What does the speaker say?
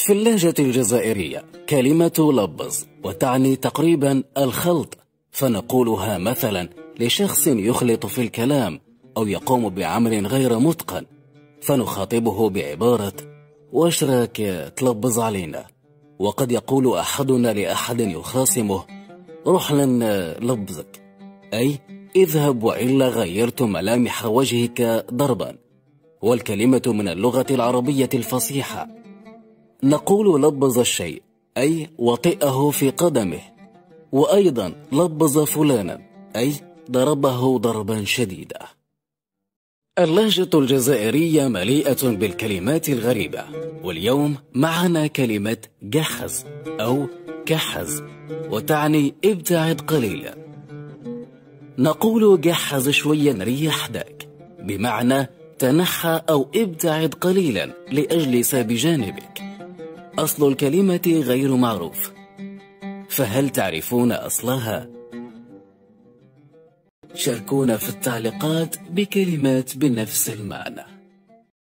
في اللهجة الجزائرية كلمة لبز وتعني تقريبا الخلط، فنقولها مثلا لشخص يخلط في الكلام أو يقوم بعمل غير متقن، فنخاطبه بعبارة واش راك تلبز علينا. وقد يقول أحدنا لأحد يخاصمه روح لن لبزك، أي اذهب وإلا غيرت ملامح وجهك ضربا. والكلمة من اللغة العربية الفصيحة. نقول لبز الشيء أي وطئه في قدمه، وأيضا لبز فلانا أي ضربه ضربا شديدا. اللهجة الجزائرية مليئة بالكلمات الغريبة، واليوم معنا كلمة جحز أو كحز، وتعني ابتعد قليلا. نقول جحز شويا ريح داك، بمعنى تنحى أو ابتعد قليلا لأجلس بجانبك. أصل الكلمة غير معروف، فهل تعرفون أصلها؟ شاركونا في التعليقات بكلمات بنفس المعنى.